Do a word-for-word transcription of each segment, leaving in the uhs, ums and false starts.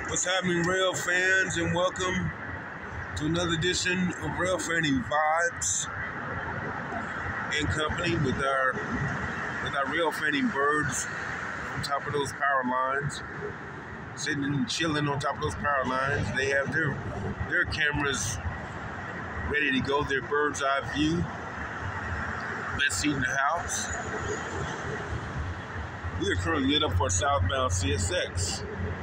What's happening, rail fans, and welcome to another edition of Rail Fanning Vibes in company with our with our rail fanning birds on top of those power lines, sitting and chilling on top of those power lines. They have their their cameras ready to go, their bird's eye view. Best seat in the house. We are currently lit up for southbound C S X.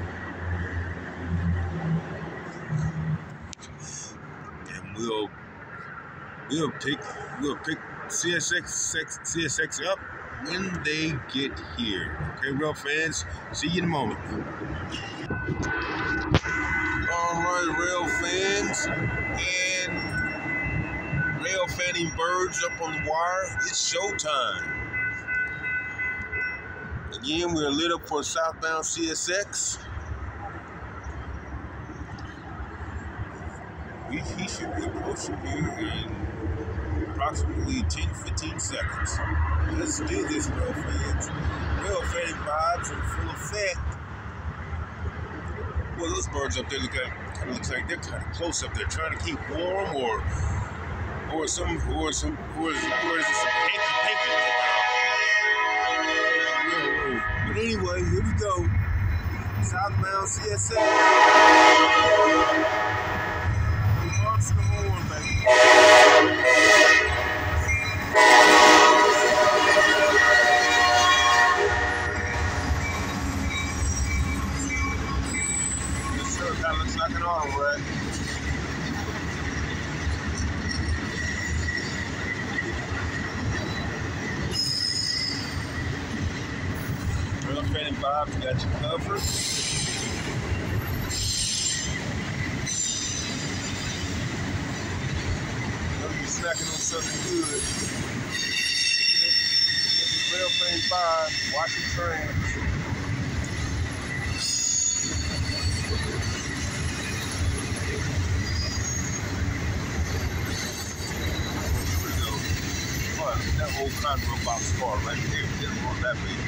And we'll we'll pick we'll pick C S X C S X up when they get here. Okay, rail fans. See you in a moment. All right, rail fans and rail fanning birds up on the wire. It's showtime. Again, we're lit up for southbound C S X. We, he should be approaching here in approximately ten to fifteen seconds. Let's do this, rail fans. Rail fanning vibes in full effect. Well, those birds up there look at, kind of looks like they're kind of close up there, trying to keep warm, or or some or some or is, or is it some hanky panky going on? But anyway, here we go. Southbound C S X. Launch the horn, baby. This sure kind of looks like an autorack. Rail fanning vibes got you covered. Gonna be snacking on something good. This is Rail fanning vibes, watching trains. Here we go. What? That old contour box car right there. Didn't want that big.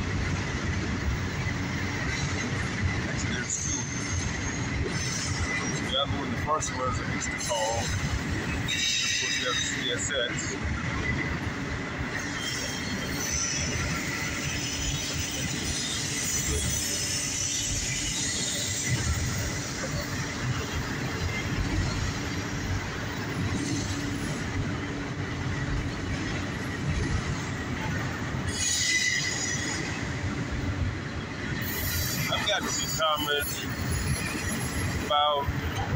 There's two. The other one, the first one is an extra tall. Of course, we have the C S X. I've got some comments about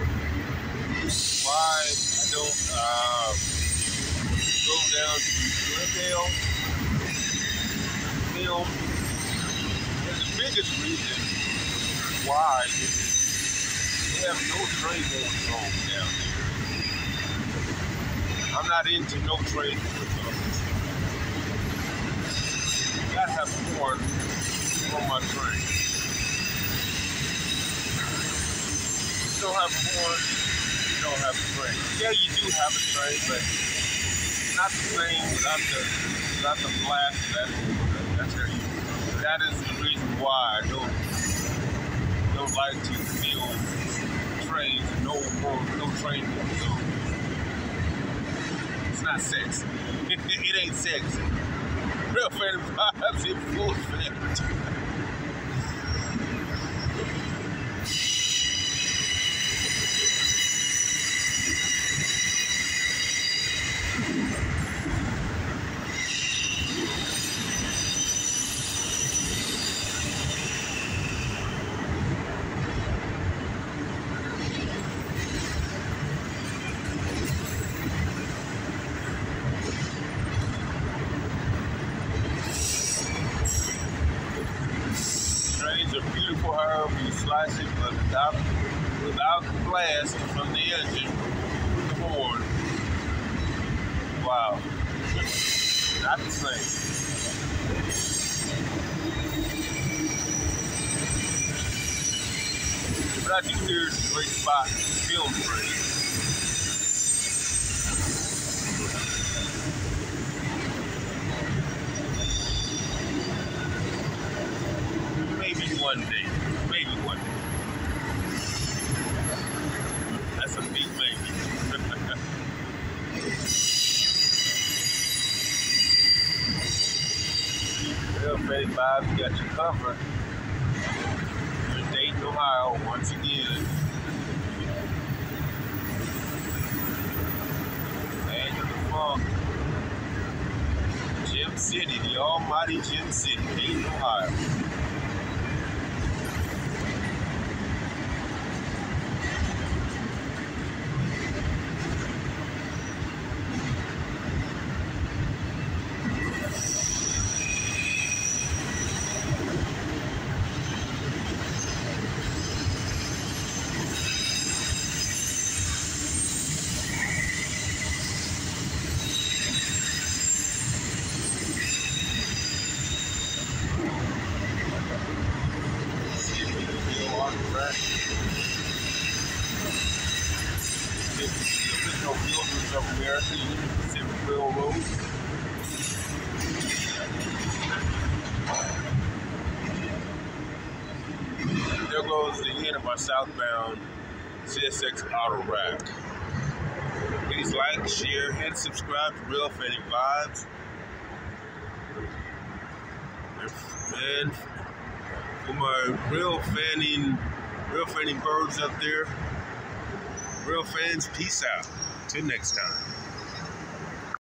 why I don't uh, go down to Glendale film. And the biggest reason why is they have no train going on down there. I'm not into no train going on. You gotta have horn on my train. You don't have a horn, you don't have a train. Yeah, you do have a train, but it's not the same without the without the blast of that horn. That's how you. That is the reason why I don't don't like to feel trains. No horn, no train goes on. It's not sexy. It ain't sexy. Rail fanning vibes in full effect. Trains are beautiful, however you slice it, but without, without the blast from the engine, the horn. Wow. Not the same. But I do hear it's a great spot to film trains. Maybe one day. Maybe one day. Vibes got you covered. We're in Dayton, Ohio, once again. Land of the Funk. Gem City, the almighty Gem City, Dayton, Ohio. The original builders of America, Union Pacific Railroad. There goes the end of our southbound C S X autorack. Please like, share, and subscribe to Real Fanning Vibes. And for my real fanning, real fanning birds up there, real fans, peace out. Till next time.